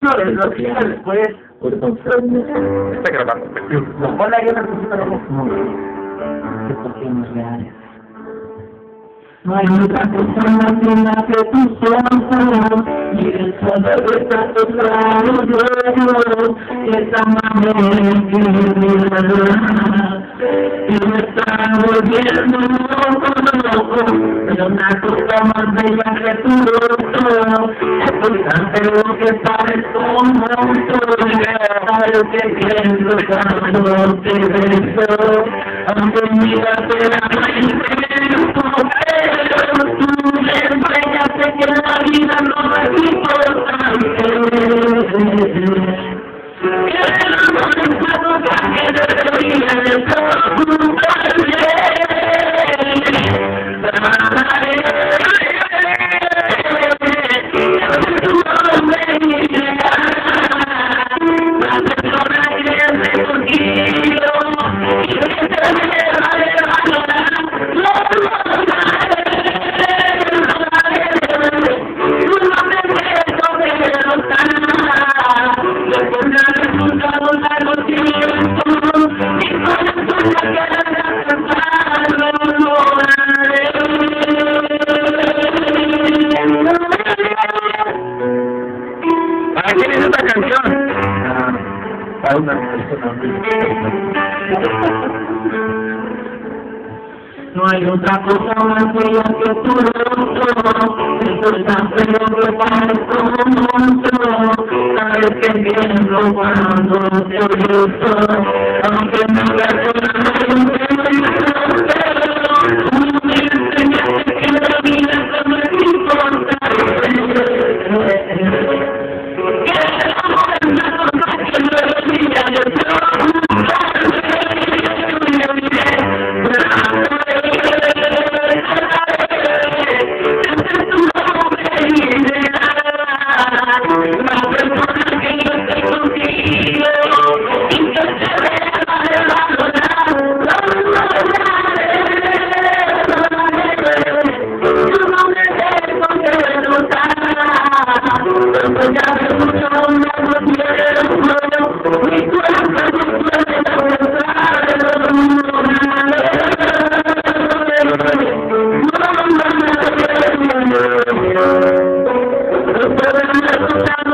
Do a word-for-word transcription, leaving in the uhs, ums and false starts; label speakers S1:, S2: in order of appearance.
S1: No, lo que ya después...
S2: Está grabando.
S1: Hola, yo no sé situaciones reales. No hay otra persona que la que tú ojos y el sol está claro yo que esta manera que y me está volviendo loco, loco, pero una cosa más bella que tu rostro, estoy tan feo que parezco un monstruo, sabes que quiero cuando te beso, aunque mírate la mente, pero tú me enseñaste que la vida no es importante. Que el amor es una cosa que debería de preocuparme. Tu nombre y llegar, la persona que hace contigo y que te deja de valorar.
S2: ¿Para quién es esta canción?
S1: Para una persona. No hay otra cosa más bella que tu rostro, estoy tan feo que parezco un monstruo, sabes que entiendo cuando te gusto, aunque me hagas una mente, tú me enseñaste que la vida no es importante, que el amor es una cosa que debería de preocuparme. La persona que yo estoy contigo y que te deja de valorar, tú no me dejo de notar, pero ya de mucho menos tiempo, mi cuerpo no puede abrazar, no, no, no, no, no, no, no, no,